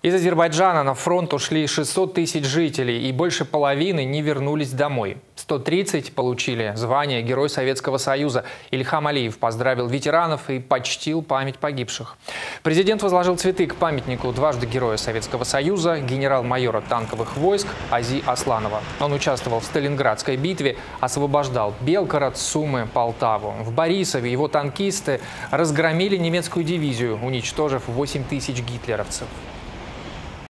Из Азербайджана на фронт ушли 600 тысяч жителей, и больше половины не вернулись домой. 130 получили звание Герой Советского Союза. Ильхам Алиев поздравил ветеранов и почтил память погибших. Президент возложил цветы к памятнику дважды Героя Советского Союза, генерал-майора танковых войск Ази Асланова. Он участвовал в Сталинградской битве, освобождал Белгород, Сумы, Полтаву. В Борисове его танкисты разгромили немецкую дивизию, уничтожив 8 тысяч гитлеровцев.